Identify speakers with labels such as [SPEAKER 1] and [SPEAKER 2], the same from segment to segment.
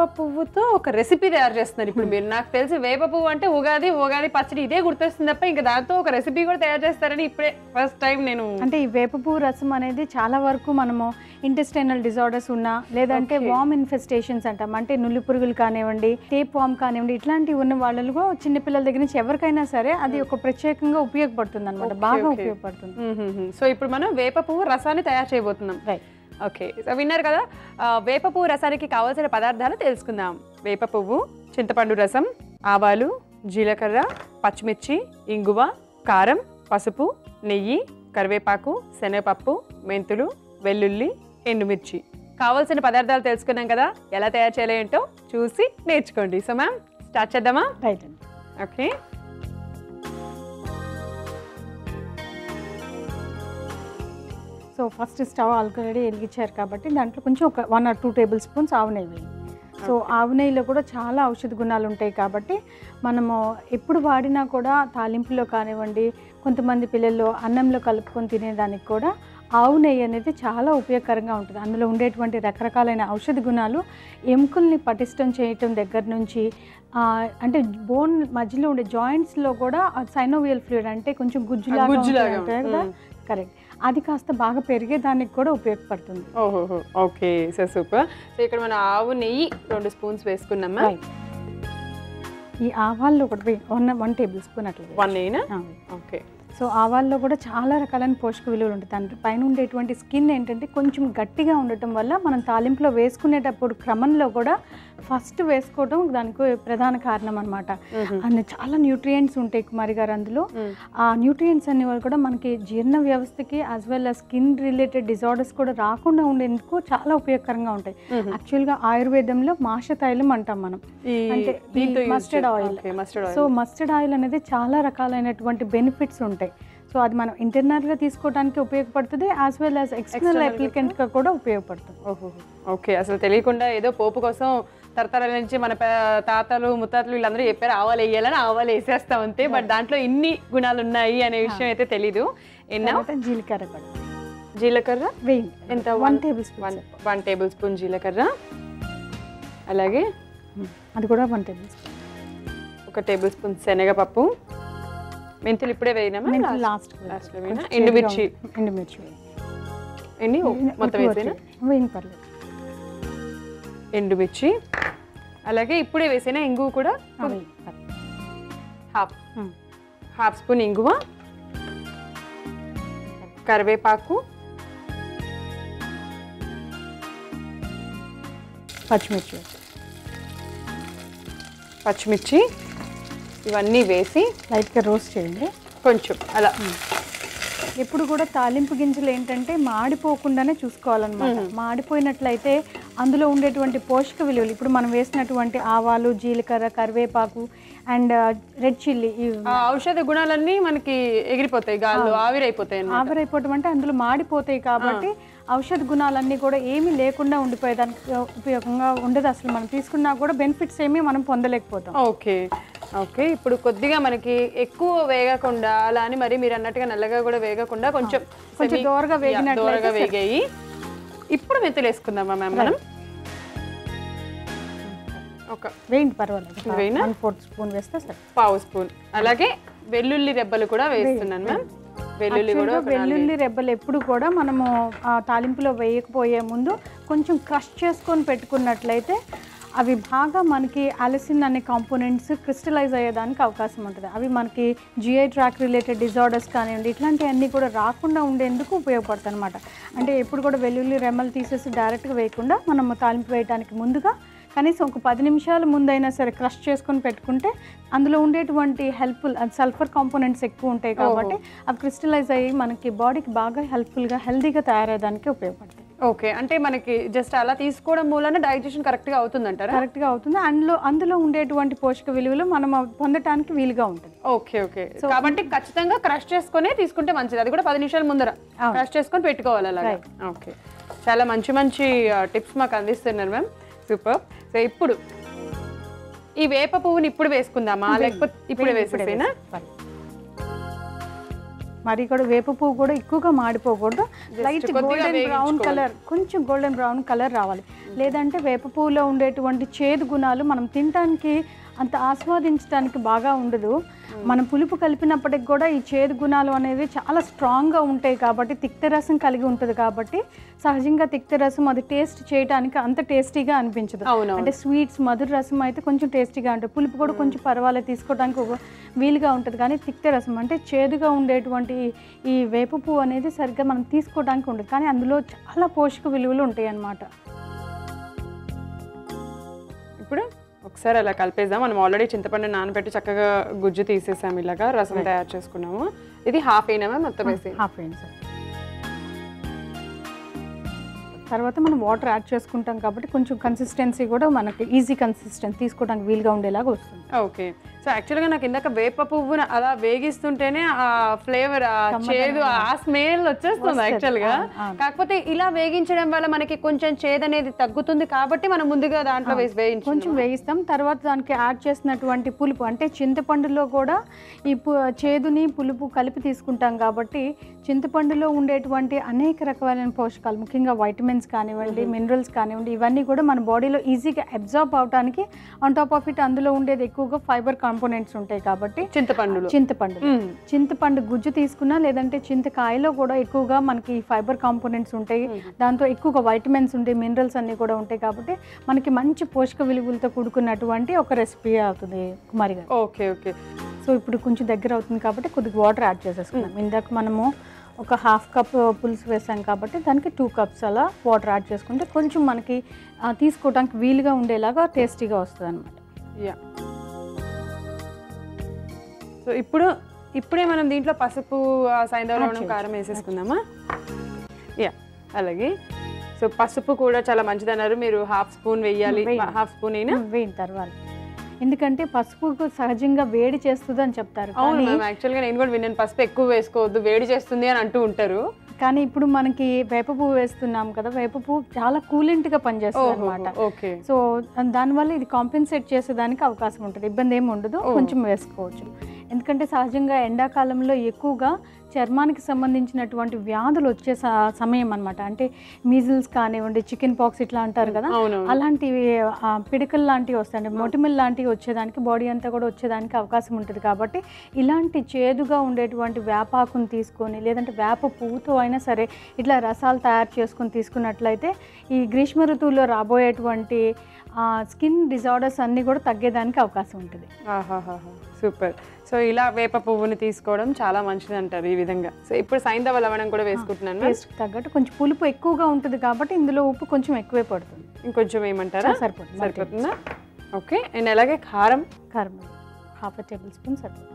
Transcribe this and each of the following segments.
[SPEAKER 1] పువ్వుతో ఒక రెసిపీ తయారు చేస్తున్నారు ఇప్పుడు మీరు. నాకు తెలిసి వేప పువ్వు అంటే ఉగాది పచ్చడి ఇదే గుర్తొస్తుంది తప్ప ఇంకా దాంతో ఒక రెసిపీ కూడా తయారు చేస్తారని ఇప్పుడే ఫస్ట్ టైం నేను.
[SPEAKER 2] అంటే ఈ వేప పువ్వు రసం అనేది చాలా వరకు మనము ఇంటెస్టైనల్ డిజార్డర్స్ ఉన్నా లేదంటే వామ్ ఇన్ఫెస్టేషన్స్ అంటాం, అంటే నులి పురుగులు కానివ్వండి, టేప్ వామ్ కానివ్వండి, ఇట్లాంటివి ఉన్న వాళ్ళలో చిన్నపిల్లల దగ్గర నుంచి ఎవరికైనా సరే అది ఒక ప్రత్యేకంగా ఉపయోగపడుతుంది అనమాట, బాగా ఉపయోగపడుతుంది.
[SPEAKER 1] సో ఇప్పుడు మనం వేప పువ్వు రసాన్ని తయారు చేయబోతున్నాం. ఓకే, సో విన్నారు కదా. వేప పువ్వు రసానికి కావాల్సిన పదార్థాలు తెలుసుకుందాం. వేప పువ్వు, చింతపండు రసం, ఆవాలు, జీలకర్ర, పచ్చిమిర్చి, ఇంగువ, కారం, పసుపు, నెయ్యి, కరివేపాకు, శనగపప్పు, మెంతులు, వెల్లుల్లి, ఎండుమిర్చి. కావాల్సిన పదార్థాలు తెలుసుకున్నాం కదా, ఎలా తయారు చేయాలి ఏంటో చూసి నేర్చుకోండి. సో మ్యామ్ స్టార్ట్ చేద్దామా?
[SPEAKER 2] రైట్ అండి.
[SPEAKER 1] Okay,
[SPEAKER 2] so first stove already వెలిగించారు కాబట్టి దాంట్లో కొంచెం ఒక 1 or 2 tablespoons ఆవు నెయ్యి వేయండి. సో ఆవు నెయ్యిలో కూడా చాలా ఔషధ గుణాలు ఉంటాయి కాబట్టి మనము ఎప్పుడు వాడినా కూడా తాలింపులో కానివ్వండి, కొంతమంది పిల్లలు అన్నంలో కలుపుకొని తినేదానికి కూడా ఆవు నెయ్యి అనేది చాలా ఉపయోగకరంగా ఉంటుంది. అందులో ఉండేటువంటి రకరకాలైన ఔషధ గుణాలు ఎముకల్ని పటిష్టం చేయటం దగ్గర నుంచి, అంటే బోన్ మధ్యలో ఉండే జాయింట్స్లో కూడా సైనోవియల్ ఫ్లూయిడ్ అంటే కొంచెం గుజ్జులాగా ఉంటుంది కదా, కరెక్ట్, అది కాస్త బాగా పెరిగేదానికి కూడా ఉపయోగపడుతుంది.
[SPEAKER 1] ఓహో, ఓకే, సో సూపర్. సో ఇక్కడ మన ఆవు నెయ్యి 2 స్పూన్స్ వేసుకున్నామా.
[SPEAKER 2] ఈ ఆవాల్లో కూడా 1 tablespoon అట్లా
[SPEAKER 1] 1 నెయ్యినా. ఓకే,
[SPEAKER 2] సో ఆవాల్లో కూడా చాలా రకాలైన పోషక విలువలు ఉంటాయి. దాని పైన ఉండేటువంటి స్కిన్ ఏంటంటే కొంచెం గట్టిగా ఉండటం వల్ల మనం తాలింపులో వేసుకునేటప్పుడు క్రమంలో కూడా ఫస్ట్ వేసుకోవడం దానికి ప్రధాన కారణం అనమాట. అందులో చాలా న్యూట్రియంట్స్ ఉంటాయి కుమారి గారు. అందులో ఆ న్యూట్రియంట్స్ అనేవి కూడా మనకి జీర్ణ వ్యవస్థకి as well as skin related disorders కూడా రాకుండా ఉండేందుకు చాలా ఉపయోగకరంగా ఉంటాయి. యాక్చువల్గా ఆయుర్వేదంలో మాష తైలం అంటాం మనం, అంటే mustard oil. So mustard oil అనేది చాలా రకాలైనటువంటి బెనిఫిట్స్ ఉంటాయి. సో అది మనం ఇంటర్నల్గా తీసుకోవడానికి ఉపయోగపడుతుంది, యాజ్ వెల్ యాజ్ ఎక్స్టర్నల్ అప్లికెంట్గా కూడా ఉపయోగపడుతుంది.
[SPEAKER 1] ఓకే, అసలు తెలియకుండా ఏదో పోపు కోసం తరతరాల నుంచి మన తాతలు ముత్తాతలు వీళ్ళందరూ చెప్పారు ఆవాలు వేయాలని, ఆవాలు వేసేస్తాం అంతే. బట్ దాంట్లో ఇన్ని గుణాలు ఉన్నాయి అనే విషయం అయితే తెలీదు.
[SPEAKER 2] జీలకర్ర కూడా,
[SPEAKER 1] జీలకర్ర
[SPEAKER 2] వేయండి.
[SPEAKER 1] ఎంత?
[SPEAKER 2] 1 tablespoon.
[SPEAKER 1] 1 tablespoon జీలకర్ర, అలాగే
[SPEAKER 2] అది కూడా 1 tablespoon.
[SPEAKER 1] 1 tablespoon శనగపప్పు, మెంతులు ఇప్పుడే వేయినామా?
[SPEAKER 2] లాస్ట్
[SPEAKER 1] వేయినా. ఎండుమిర్చి ఎన్ని మొత్తం వేసేనా?
[SPEAKER 2] వేయండి, పర్లేదు.
[SPEAKER 1] ఎండుమిర్చి, అలాగే ఇప్పుడే వేసేనా ఇంగువ కూడా హాఫ్ స్పూన్ ఇంగువ, కరివేపాకు, పచ్చిమిర్చి ఇవన్నీ వేసి
[SPEAKER 2] లైట్గా రోస్ట్ చేయండి
[SPEAKER 1] కొంచెం అలా.
[SPEAKER 2] ఎప్పుడు కూడా తాలింపు గింజలు ఏంటంటే మాడిపోకుండానే చూసుకోవాలన్నమాట. మాడిపోయినట్లయితే అందులో ఉండేటువంటి పోషక విలువలు, ఇప్పుడు మనం వేసినటువంటి ఆవాలు, జీలకర్ర, కరివేపాకు అండ్ రెడ్ చిల్లీ, ఈ
[SPEAKER 1] ఔషధ గుణాలన్నీ మనకి ఎగిరిపోతాయి, గాల్లో ఆవిరైపోతాయి.
[SPEAKER 2] ఆవిరైపోవడం అంటే అందులో మాడిపోతాయి కాబట్టి ఔషధ గుణాలన్నీ కూడా ఏమీ లేకుండా ఉండిపోయేదానికి ఉపయోగంగా ఉండదు. అసలు మనం తీసుకున్నా కూడా బెనిఫిట్స్ ఏమీ మనం పొందలేకపోతాం.
[SPEAKER 1] ఓకే ఓకే, ఇప్పుడు కొద్దిగా మనకి ఎక్కువ వేగకుండా అలా అని మరి మీరు అన్నట్టుగా నల్లగా కూడా వేగకుండా కొంచెం
[SPEAKER 2] దోరగా
[SPEAKER 1] వేగాయి. ఇప్పుడు మెంతులు వేసుకుందామా మ్యామ్ మనం?
[SPEAKER 2] వేయండి, పర్వాలేదు. 1/4 స్పూన్ వేస్తే సరే.
[SPEAKER 1] 1/2 స్పూన్. అలాగే వెల్లుల్లి రెబ్బలు కూడా వేస్తున్నాను మ్యామ్.
[SPEAKER 2] వెల్లుల్లి రెబ్బలు ఎప్పుడు కూడా మనము తాలింపులో వేయకపోయే ముందు కొంచెం క్రష్ చేసుకొని పెట్టుకున్నట్లయితే అవి బాగా మనకి అలసిన్ అనే కాంపోనెంట్స్ క్రిస్టలైజ్ అయ్యేదానికి అవకాశం ఉంటుంది. అవి మనకి జిఐ ట్రాక్ రిలేటెడ్ డిజార్డర్స్ కానివ్వండి, ఇట్లాంటివన్నీ కూడా రాకుండా ఉండేందుకు ఉపయోగపడుతుంది అనమాట. అంటే ఎప్పుడు కూడా వెల్లుల్లి రెమ్మలు తీసేసి డైరెక్ట్గా వేయకుండా మనము తాలింపు వేయడానికి ముందుగా కనీసం ఒక 10 నిమిషాల ముందైనా సరే క్రష్ చేసుకొని పెట్టుకుంటే అందులో ఉండేటువంటి హెల్ప్ఫుల్ సల్ఫర్ కాంపోనెంట్స్ ఎక్కువ ఉంటాయి కాబట్టి అవి క్రిస్టలైజ్ అయ్యి మనకి బాడీకి బాగా హెల్ప్ఫుల్గా హెల్దీగా తయారయ్యడానికి ఉపయోగపడుతుంది.
[SPEAKER 1] ఓకే, అంటే మనకి జస్ట్ అలా తీసుకోవడం మూలన డైజెషన్ కరెక్ట్గా అవుతుందంటారా?
[SPEAKER 2] కరెక్ట్గా అవుతుంది. అందులో ఉండేటువంటి పోషక విలువలు మనం పొందడానికి వీలుగా ఉంటుంది.
[SPEAKER 1] ఓకే ఓకే, కాబట్టి ఖచ్చితంగా క్రష్ చేసుకునే తీసుకుంటే మంచిది. అది కూడా 10 నిమిషాల ముందర క్రష్ చేసుకొని పెట్టుకోవాలి అలాగే. ఓకే, చాలా మంచి మంచి టిప్స్ మాకు అందిస్తున్నారు మ్యామ్, సూపర్. సో ఇప్పుడు ఈ వేప పువ్వుని ఇప్పుడు వేసుకుందామా లేకపోతే ఇప్పుడే వేసేసేనా?
[SPEAKER 2] మరి కూడా వేప పువ్వు కూడా ఎక్కువగా మాడిపోకూడదు, లైట్ గోల్డెన్ బ్రౌన్ కలర్, కొంచెం గోల్డెన్ బ్రౌన్ కలర్ రావాలి. లేదంటే వేప పువ్వులో ఉండేటువంటి చేదు గుణాలు మనం తినడానికి అంత ఆస్వాదించడానికి బాగా ఉండదు. మనం పులుపు కలిపినప్పటికి కూడా ఈ చేదు గుణాలు అనేవి చాలా స్ట్రాంగ్గా ఉంటాయి కాబట్టి తిక్తరసం కలిగి ఉంటుంది కాబట్టి సహజంగా తిక్తరసం అది టేస్ట్ చేయడానికి అంత టేస్టీగా అనిపించదు. అంటే స్వీట్స్ మధుర రసం అయితే కొంచెం టేస్టీగా ఉంటుంది, పులుపు కూడా కొంచెం పర్వాలేదు తీసుకోవడానికి ఒక వీలుగా ఉంటుంది. కానీ తిక్తరసం అంటే చేదుగా ఉండేటువంటి ఈ వేప పువ్వు అనేది సరిగ్గా మనం తీసుకోవడానికి ఉండదు, కానీ అందులో చాలా పోషక విలువలు ఉంటాయి అన్నమాట.
[SPEAKER 1] ఇప్పుడు ఒకసారి అలా కలిపేద్దాం. మనం ఆల్రెడీ చింతపండు నానబెట్టి చక్కగా గుజ్జు తీసేసాము, ఇలాగా రసం తయారు చేసుకున్నాము. ఇది హాఫ్ అయినా మొత్తం వేసి
[SPEAKER 2] హాఫ్ అయింది సార్. తర్వాత మనం వాటర్ యాడ్ చేసుకుంటాం కాబట్టి కొంచెం కన్సిస్టెన్సీ కూడా మనకి ఈజీ కన్సిస్టెన్సీ తీసుకోవడానికి వీలుగా ఉండేలాగా వస్తుంది.
[SPEAKER 1] ఓకే. సో యాక్చువల్గా నాకు ఇందాక వేప పువ్వును అలా వేగిస్తుంటేనే ఆ ఫ్లేవర్, ఆ చేదు, ఆ స్మెల్ వచ్చేస్తుంది యాక్చువల్గా. కాకపోతే ఇలా వేగించడం వల్ల మనకి కొంచెం చేదు అనేది తగ్గుతుంది కాబట్టి మనం ముందుగా దాంట్లో
[SPEAKER 2] కొంచెం వేగిస్తాం. తర్వాత దానికి యాడ్ చేసినటువంటి పులుపు అంటే చింతపండులో కూడా ఈ చేదుని పులుపు కలిపి తీసుకుంటాం కాబట్టి చింతపండులో ఉండేటువంటి అనేక రకాలైన పోషకాలు, ముఖ్యంగా వైటమిన్స్ కానివ్వండి, మినరల్స్ కానివ్వండి, ఇవన్నీ కూడా మన బాడీలో ఈజీగా అబ్జార్బ్ అవడానికి, ఆన్ టాప్ ఆఫ్ ఇట్ అందులో ఉండేది ఎక్కువగా ఫైబర్ కాంపోనెంట్స్ ఉంటాయి కాబట్టి చింతపండు గుజ్జు తీసుకున్నా లేదంటే చింతకాయలో కూడా ఎక్కువగా మనకి ఫైబర్ కాంపోనెంట్స్ ఉంటాయి, దాంతో ఎక్కువగా వైటమిన్స్ ఉంటాయి, మినరల్స్ అన్నీ కూడా ఉంటాయి కాబట్టి మనకి మంచి పోషక విలువలతో కూడుకున్నటువంటి ఒక రెసిపీ అవుతుంది కుమారి గారు.
[SPEAKER 1] Okay okay.
[SPEAKER 2] సో ఇప్పుడు కొంచెం దగ్గర అవుతుంది కాబట్టి కొద్దిగా వాటర్ యాడ్ చేసేసుకున్నాం. ఇందాక మనము ఒక హాఫ్ కప్ పులుసు వేసాం కాబట్టి దానికి 2 కప్స్ అలా వాటర్ యాడ్ చేసుకుంటే కొంచెం మనకి తీసుకోవడానికి వీలుగా ఉండేలాగా టేస్టీగా వస్తుంది అనమాట.
[SPEAKER 1] యా. సో ఇప్పుడే మనం దీంట్లో పసుపు, సైంధవ కారం వేసేసుకుందామా? యా, అలాగే. సో పసుపు కూడా చాలా మంచిది అన్నారు మీరు, హాఫ్ స్పూన్ వేయాలి. హాఫ్ స్పూన్ అయినా
[SPEAKER 2] వేయిన తర్వాత, ఎందుకంటే పసుపు సహజంగా వేడి చేస్తుంది అని చెప్తారు.
[SPEAKER 1] యాక్చువల్గా నేను కూడా విన్నాను, పసుపు ఎక్కువ వేసుకోవద్దు వేడి చేస్తుంది అని అంటూ ఉంటారు.
[SPEAKER 2] కానీ ఇప్పుడు మనకి వేప పువ్వు వేస్తున్నాం కదా, వేప పువ్వు చాలా కూలెంట్గా పనిచేస్తుంది అనమాట. సో దానివల్ల ఇది కాంపెన్సేట్ చేసేదానికి అవకాశం ఉంటుంది, ఇబ్బంది ఏమి ఉండదు, కొంచెం వేసుకోవచ్చు. ఎందుకంటే సహజంగా ఎండాకాలంలో ఎక్కువగా చర్మానికి సంబంధించినటువంటి వ్యాధులు వచ్చే సమయం అనమాట. అంటే మీజిల్స్ కానివ్వండి, చికెన్ పాక్స్ ఇట్లా అంటారు కదా, అలాంటివి పిడకల్ లాంటివి వస్తాయి, మొటిమల్ లాంటివి వచ్చేదానికి, బాడీ అంతా కూడా వచ్చేదానికి అవకాశం ఉంటుంది. కాబట్టి ఇలాంటి చేదుగా ఉండేటువంటి వేపాకుని తీసుకొని లేదంటే వేప పువ్వుతో అయినా సరే ఇట్లా రసాలు తయారు చేసుకొని తీసుకున్నట్లయితే ఈ గ్రీష్మ ఋతువులో రాబోయేటువంటి స్కిన్ డిజార్డర్స్ అన్నీ కూడా తగ్గేదానికి అవకాశం ఉంటుంది.
[SPEAKER 1] సూపర్. సో ఇలా వేప పువ్వుని తీసుకోవడం చాలా మంచిది అంటారు ఈ విధంగా. సో ఇప్పుడు సైంధవ లవణం కూడా వేసుకుంటున్నాను.
[SPEAKER 2] టేస్ట్ తగ్గట్టు కొంచెం పులుపు ఎక్కువగా ఉంటుంది కాబట్టి ఇందులో ఉప్పు కొంచెం ఎక్కువే పడుతుంది.
[SPEAKER 1] ఇంకొంచెం ఏమంటారా?
[SPEAKER 2] సరిపోతుందా?
[SPEAKER 1] ఓకే. అండ్ అలాగే కారం
[SPEAKER 2] హాఫ్ టేబుల్ స్పూన్ సరిపోతుంది.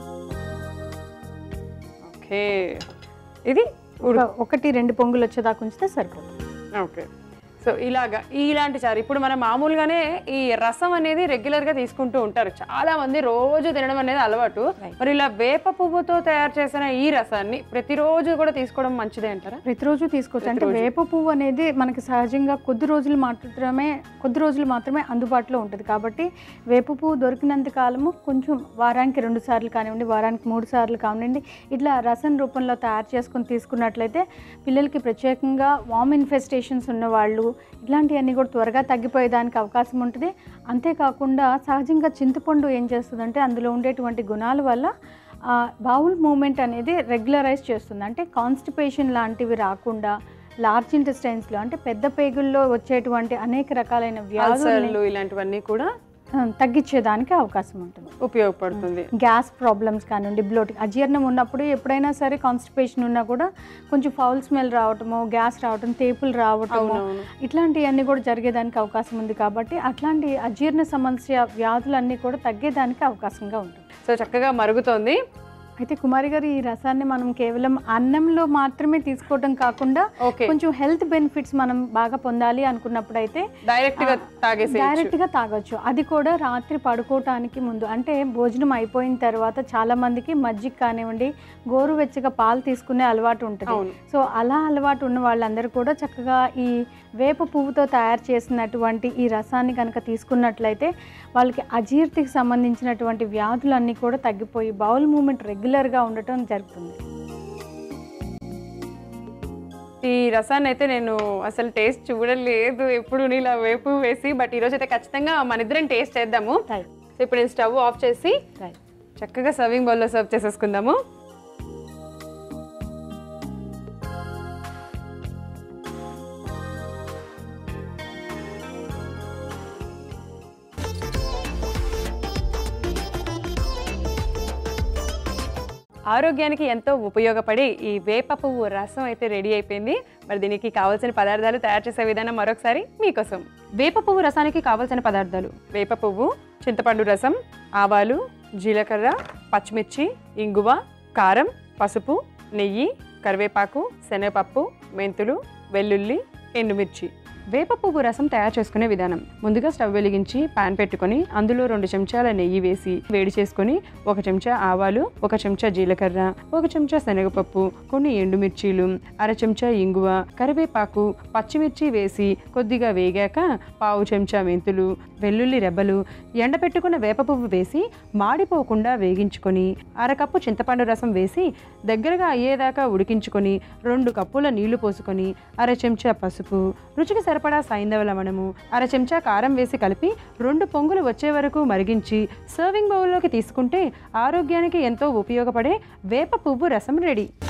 [SPEAKER 1] ఓకే. ఇది
[SPEAKER 2] 1-2 పొంగులు వచ్చేదాకా ఉంచితే సరిపోతుంది.
[SPEAKER 1] ఓకే. సో ఇలాంటి చారు ఇప్పుడు మనం మామూలుగానే ఈ రసం అనేది రెగ్యులర్గా తీసుకుంటూ ఉంటారు చాలా మంది, రోజు తినడం అనేది అలవాటు. మరి ఇలా వేప పువ్వుతో తయారు చేసిన ఈ రసాన్ని ప్రతిరోజు కూడా తీసుకోవడం మంచిదే అంటారా?
[SPEAKER 2] ప్రతిరోజు తీసుకోవచ్చు. అంటే వేప పువ్వు అనేది మనకి సహజంగా కొద్ది రోజులు మాత్రమే అందుబాటులో ఉంటుంది కాబట్టి వేప పువ్వు దొరికినంత కాలము కొంచెం వారానికి 2 సార్లు కానివ్వండి, వారానికి 3 సార్లు కానివ్వండి, ఇట్లా రసం రూపంలో తయారు చేసుకొని తీసుకున్నట్లయితే పిల్లలకి ప్రత్యేకంగా వామ్ ఇన్ఫెస్టేషన్స్ ఉన్నవాళ్ళు ఇట్లాంటివన్నీ కూడా త్వరగా తగ్గిపోయేదానికి అవకాశం ఉంటుంది. అంతేకాకుండా సహజంగా చింతపండు ఏం చేస్తుందంటే అందులో ఉండేటువంటి గుణాల వల్ల బౌల్ మూమెంట్ అనేది రెగ్యులరైజ్ చేస్తుంది. అంటే కాన్స్టిపేషన్ లాంటివి రాకుండా లార్జ్ ఇంటెస్టైన్స్లో అంటే పెద్ద పేగుల్లో వచ్చేటువంటి అనేక రకాలైన వ్యాధులు
[SPEAKER 1] ఇలాంటివన్నీ కూడా
[SPEAKER 2] తగ్గించేదానికి అవకాశం ఉంటుంది,
[SPEAKER 1] ఉపయోగపడుతుంది.
[SPEAKER 2] గ్యాస్ ప్రాబ్లమ్స్ కానివ్వండి, బ్లోటింగ్, అజీర్ణం ఉన్నప్పుడు ఎప్పుడైనా సరే కాన్స్టిపేషన్ ఉన్నా కూడా కొంచెం ఫౌల్ స్మెల్ రావటము, గ్యాస్ రావటం, తేపులు రావటము, ఇట్లాంటివన్నీ కూడా జరిగేదానికి అవకాశం ఉంది. కాబట్టి అట్లాంటి అజీర్ణ సమస్య వ్యాధులన్నీ కూడా తగ్గేదానికి అవకాశంగా ఉంటుంది.
[SPEAKER 1] సో చక్కగా మరుగుతోంది.
[SPEAKER 2] అయితే కుమారి గారు ఈ రసాన్ని మనం కేవలం అన్నంలో మాత్రమే తీసుకోవడం కాకుండా కొంచెం హెల్త్ బెనిఫిట్స్ మనం బాగా పొందాలి అనుకున్నప్పుడు అయితే డైరెక్ట్ గా తాగొచ్చు. అది కూడా రాత్రి పడుకోవటానికి ముందు, అంటే భోజనం అయిపోయిన తర్వాత చాలా మందికి మజ్జిగ కానివ్వండి, గోరువెచ్చగా పాలు తీసుకునే అలవాటు ఉంటుంది. సో అలా అలవాటు ఉన్న వాళ్ళందరూ కూడా చక్కగా ఈ వేప పువ్వుతో తయారు చేసినటువంటి ఈ రసాన్ని కనుక తీసుకున్నట్లయితే వాళ్ళకి అజీర్తికి సంబంధించినటువంటి వ్యాధులన్నీ కూడా తగ్గిపోయి బౌల్ మూమెంట్ రెగ్యులర్గా ఉండటం జరుగుతుంది.
[SPEAKER 1] ఈ రసాన్ని అయితే నేను అసలు టేస్ట్ చూడలేదు ఎప్పుడు ఇలా వేపు వేసి. బట్ ఈరోజు అయితే ఖచ్చితంగా మన ఇద్దరం టేస్ట్ చేద్దాము. సో ఇప్పుడు నేను స్టవ్ ఆఫ్ చేసి చక్కగా సర్వింగ్ బౌల్లో సర్వ్ చేసేసుకుందాము. ఆరోగ్యానికి ఎంతో ఉపయోగపడే ఈ వేప పువ్వు రసం అయితే రెడీ అయిపోయింది. మరి దీనికి కావాల్సిన పదార్థాలు తయారు చేసే విధానం మరొకసారి మీకోసం. వేప పువ్వు రసానికి కావాల్సిన పదార్థాలు: వేప పువ్వు, చింతపండు రసం, ఆవాలు, జీలకర్ర, పచ్చిమిర్చి, ఇంగువ, కారం, పసుపు, నెయ్యి, కరివేపాకు, శనగపప్పు, మెంతులు, వెల్లుల్లి, ఎండుమిర్చి. వేప పువ్వు రసం తయారు చేసుకునే విధానం: ముందుగా స్టవ్ వెలిగించి పాన్ పెట్టుకొని అందులో 2 చెంచాల నెయ్యి వేసి వేడి చేసుకొని 1 చెంచా ఆవాలు, 1 చెంచా జీలకర్ర, 1 చెంచా శనగపప్పు, కొన్ని ఎండుమిర్చీలు, 1/2 చెంచా ఇంగువ, కరివేపాకు, పచ్చిమిర్చి వేసి కొద్దిగా వేగాక 1/2 చెంచా మెంతులు, వెల్లుల్లి రెబ్బలు, ఎండపెట్టుకున్న వేప పువ్వు వేసి మాడిపోకుండా వేగించుకొని 1/2 కప్పు చింతపండు రసం వేసి దగ్గరగా అయ్యేదాకా ఉడికించుకొని 2 కప్పుల నీళ్లు పోసుకొని 1/2 చెంచా పసుపు, రుచికి సరిపడా సైంధవ లవణము, 1/2 చెంచా కారం వేసి కలిపి 2 పొంగులు వచ్చే వరకు మరిగించి సర్వింగ్ బౌల్లోకి తీసుకుంటే ఆరోగ్యానికి ఎంతో ఉపయోగపడే వేప పువ్వు రసం రెడీ.